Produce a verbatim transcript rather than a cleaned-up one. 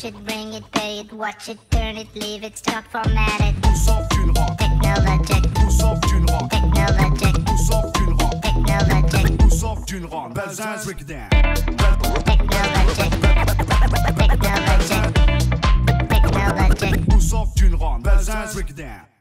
Touch it, bring it, pay it, watch it, turn it, leave it, stop, format it. Tout sauf d'une rock. Technologic. Tout sauf d'une rock. Technologic. Tout sauf d'une rock. Technologic. Tout sauf d'une rock. Belsunce, break it down. Technologic. Technologic. Technologic. Tout sauf d'une rock. Belsunce, break it down.